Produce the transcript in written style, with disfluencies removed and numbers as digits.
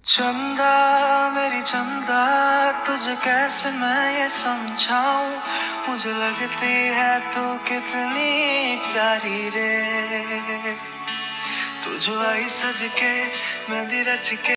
चंदा मेरी चंदा, तुझे कैसे मैं ये समझाऊं। मुझे लगती है तू कितनी प्यारी रे। तू जो आई सज के, मेहंदी रच के।